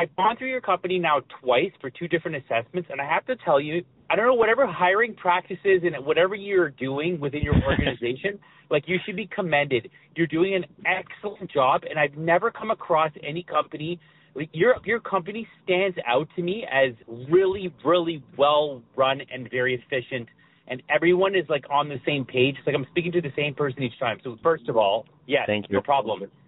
I've gone through your company now twice for 2 different assessments, and I have to tell you, I don't know, whatever hiring practices and whatever you're doing within your organization, like, you should be commended. You're doing an excellent job, and I've never come across any company, like, your company stands out to me as really, really well run and very efficient, and everyone is, like, on the same page. It's like I'm speaking to the same person each time. So first of all, yes, Thank you. no problem.